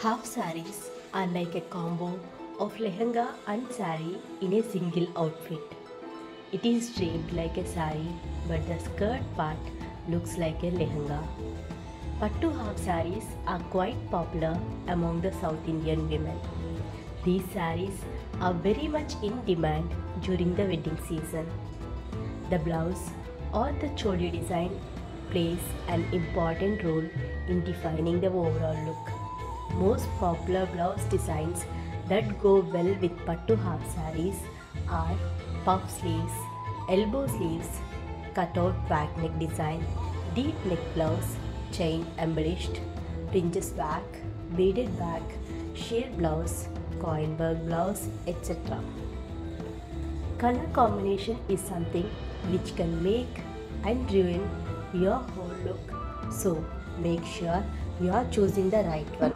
Half saris are like a combo of lehenga and sari in a single outfit. It is draped like a sari, but the skirt part looks like a lehenga. Pattu half saris are quite popular among the South Indian women. These saris are very much in demand during the wedding season. The blouse or the choli design plays an important role in defining the overall look. Most popular blouse designs that go well with pattu half saris are puff sleeves, elbow sleeves, cutout back neck design, deep neck blouse, chain embellished, princess back, beaded back, sheer blouse, coin work blouse, etc. Color combination is something which can make and ruin your whole look. So make sure you are choosing the right one.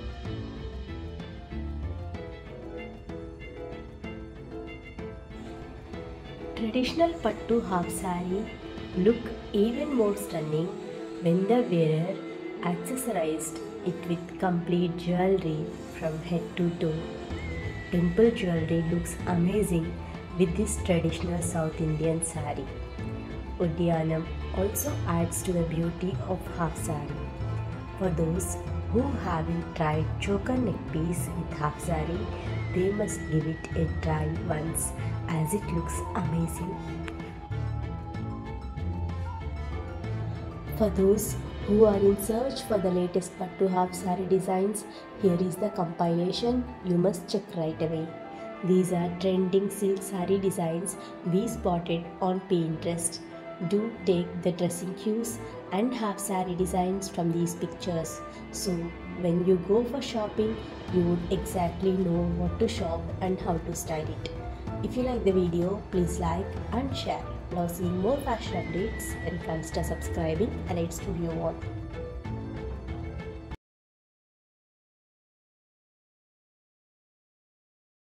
Traditional pattu half sari look even more stunning when the wearer accessorized it with complete jewelry from head to toe. Temple jewelry looks amazing with this traditional South Indian sari. Udyanam also adds to the beauty of half sari. For those who haven't tried choker neck piece with half sari, they must give it a try once as it looks amazing. For those who are in search for the latest pattu half sari designs, here is the compilation you must check right away. These are trending silk sari designs we spotted on Pinterest. Do take the dressing cues and half sari designs from these pictures. So when you go for shopping, you would exactly know what to shop and how to style it. If you like the video, please like and share. Now seeing more fashion updates, then consider subscribing Elite Studio One.